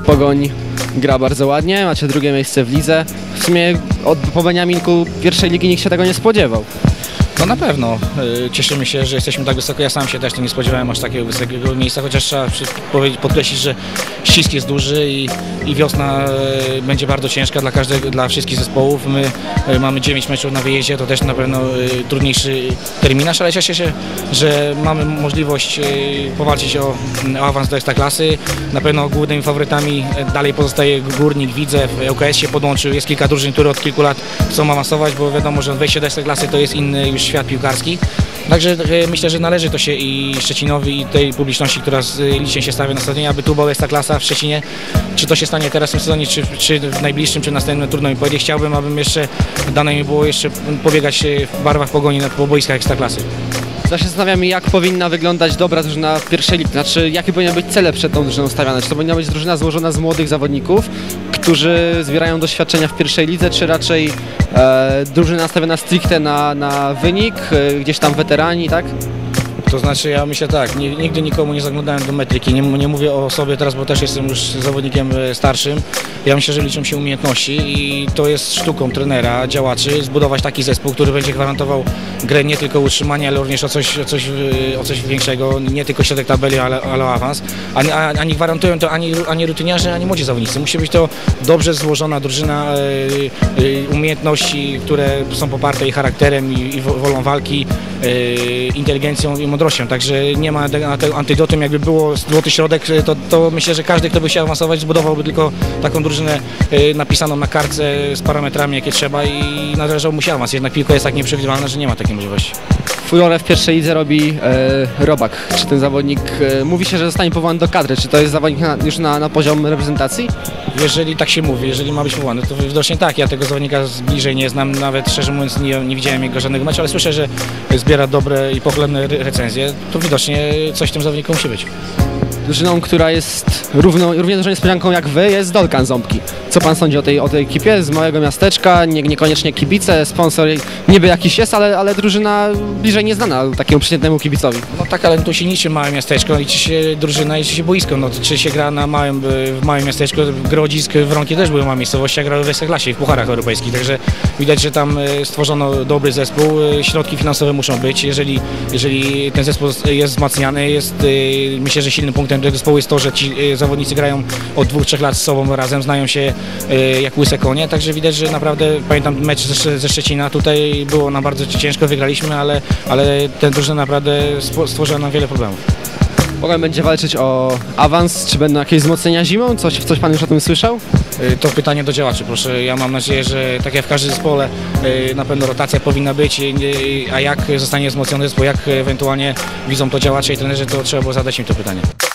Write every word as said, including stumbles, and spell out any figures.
Pogoń gra bardzo ładnie, macie drugie miejsce w lidze. W sumie od, po Beniaminku pierwszej ligi nikt się tego nie spodziewał. No na pewno. Cieszymy się, że jesteśmy tak wysoko. Ja sam się też nie spodziewałem aż takiego wysokiego miejsca, chociaż trzeba podkreślić, że ścisk jest duży i, i wiosna będzie bardzo ciężka dla każdego, dla wszystkich zespołów. My mamy dziewięć meczów na wyjeździe, to też na pewno trudniejszy terminarz, ale cieszę się, że mamy możliwość powalczyć o, o awans do Ekstraklasy. Na pewno głównymi faworytami dalej pozostaje Górnik, Widzew, L K S się podłączył. Jest kilka drużyn, które od kilku lat chcą awansować, bo wiadomo, że wejście do Ekstraklasy to jest inny już świat piłkarski. Także myślę, że należy to się i Szczecinowi, i tej publiczności, która licznie się stawia na stadionie, aby tu była Ekstraklasa w Szczecinie. Czy to się stanie teraz w tym sezonie, czy, czy w najbliższym, czy następnym, trudno mi powiedzieć. Chciałbym, abym jeszcze dane mi było jeszcze pobiegać w barwach Pogoni po boiskach Ekstraklasy. Ja się zastanawiam, jak powinna wyglądać dobra drużyna w pierwszej lidze. Znaczy, jakie powinny być cele przed tą drużyną stawiane? Czy to powinna być drużyna złożona z młodych zawodników, którzy zbierają doświadczenia w pierwszej lidze, czy raczej e, drużyna nastawiona stricte na, na wynik, e, gdzieś tam weterani, tak? To znaczy, ja myślę tak, nigdy nikomu nie zaglądałem do metryki, nie, nie mówię o sobie teraz, bo też jestem już zawodnikiem starszym. Ja myślę, że liczą się umiejętności i to jest sztuką trenera, działaczy, zbudować taki zespół, który będzie gwarantował grę nie tylko utrzymanie, ale również o coś, o coś, o coś większego, nie tylko środek tabeli, ale, ale o awans. Ani, ani gwarantują to ani, ani rutyniarze, ani młodzi zawodnicy. Musi być to dobrze złożona drużyna, umiejętności, które są poparte i charakterem, i, i wolą walki, inteligencją i mądrością, także nie ma antydotum. Jakby było złoty środek, to, to myślę, że każdy, kto by chciał awansować, zbudowałby tylko taką drużynę napisaną na kartce z parametrami, jakie trzeba, i należał mu się awans. Jednak piłka jest tak nieprzewidywalna, że nie ma takiej możliwości. Furorę w pierwszej lidze robi e, Robak. Czy ten zawodnik, e, mówi się, że zostanie powołany do kadry, czy to jest zawodnik na, już na, na poziom reprezentacji? Jeżeli tak się mówi, jeżeli ma być powołany, to widocznie tak. Ja tego zawodnika bliżej nie znam, nawet szczerze mówiąc nie, nie widziałem jego żadnego meczu, ale słyszę, że zbiera dobre i pochlebne recenzje. To widocznie coś w tym zawodniku musi być. Drużyną, która jest równo, równie dużą niespodzianką jak wy, jest Dolkan Ząbki. Co pan sądzi o tej, o tej ekipie z małego miasteczka, nie, niekoniecznie kibice, sponsor niby jakiś jest, ale, ale drużyna bliżej nieznana takiemu przeciętnemu kibicowi? No tak, ale tu się liczy małe miasteczko, liczy się drużyna, liczy się boisko. No, czy się gra na małym, w małym miasteczku, Grodzisk, Wronki też były małe miejscowości, a grały w Ekstraklasie i w pucharach europejskich, także widać, że tam stworzono dobry zespół, środki finansowe muszą być. Jeżeli, jeżeli ten zespół jest wzmacniany, jest, myślę, że silnym punktem tego zespołu jest to, że ci zawodnicy grają od dwóch, trzech lat z sobą razem, znają się jak łyse konie, także widać, że naprawdę, pamiętam mecz ze, ze Szczecina, tutaj było nam bardzo ciężko, wygraliśmy, ale, ale ten drużyna naprawdę stworzyła nam wiele problemów. Pogoń będzie walczyć o awans, czy będą jakieś wzmocnienia zimą? Coś, coś pan już o tym słyszał? To pytanie do działaczy, proszę. Ja mam nadzieję, że tak jak w każdym zespole, na pewno rotacja powinna być, a jak zostanie wzmocniony zespół, jak ewentualnie widzą to działacze i trenerzy, to trzeba było zadać im to pytanie.